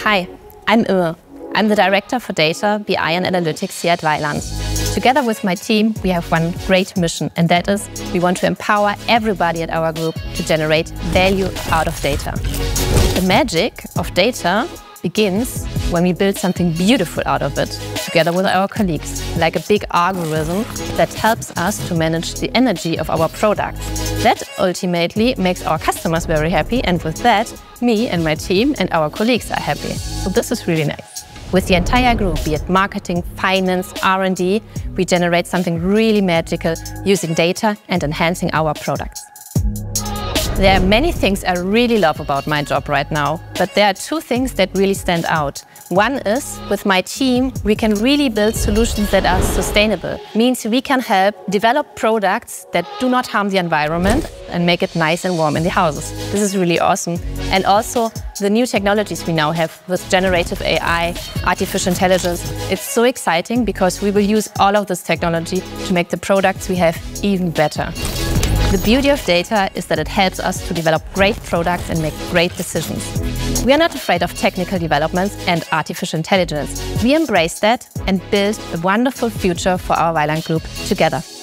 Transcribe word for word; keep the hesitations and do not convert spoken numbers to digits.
Hi, I'm Imme. I'm the Director for Data, B I and Analytics here at Vaillant. Together with my team, we have one great mission, and that is we want to empower everybody at our group to generate value out of data. The magic of data begins when we build something beautiful out of it, together with our colleagues, like a big algorithm that helps us to manage the energy of our products. That ultimately makes our customers very happy, and with that, me and my team and our colleagues are happy. So this is really nice. With the entire group, be it marketing, finance, R and D, we generate something really magical using data and enhancing our products. There are many things I really love about my job right now, but there are two things that really stand out. One is, with my team, we can really build solutions that are sustainable. Means we can help develop products that do not harm the environment and make it nice and warm in the houses. This is really awesome. And also, the new technologies we now have with generative A I, artificial intelligence, it's so exciting because we will use all of this technology to make the products we have even better. The beauty of data is that it helps us to develop great products and make great decisions. We are not afraid of technical developments and artificial intelligence. We embrace that and build a wonderful future for our Vaillant Group together.